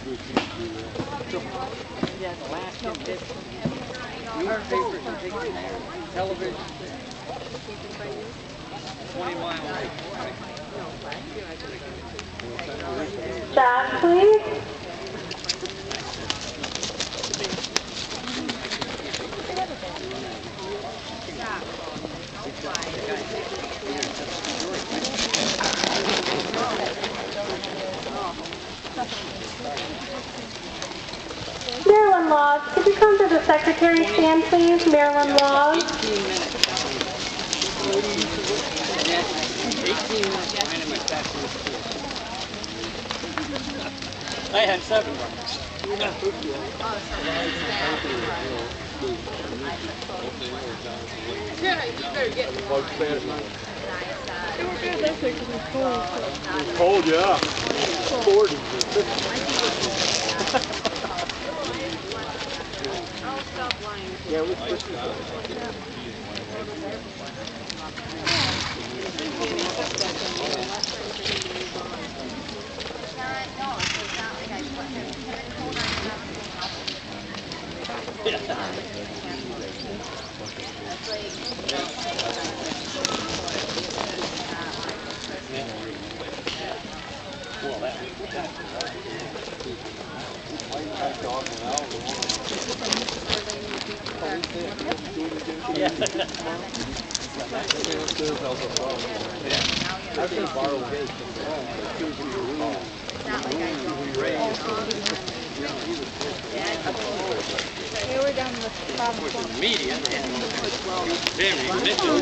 Yeah, the last 10 days. Newspapers and things in there. Television. 20 miles. Staff, please. Marilyn Laws, could you come to the secretary stand, please? Marilyn Laws. 18 minutes behind him at factory school. I had 7 runners. Yeah, you better get it. It was fantastic because it was cold. It was cold, yeah. 40 or 50. I'll stop lying. Yeah, it was pretty. We were down the bottom. Media and Mitchell.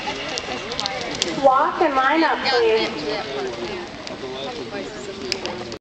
Walk and line up, please.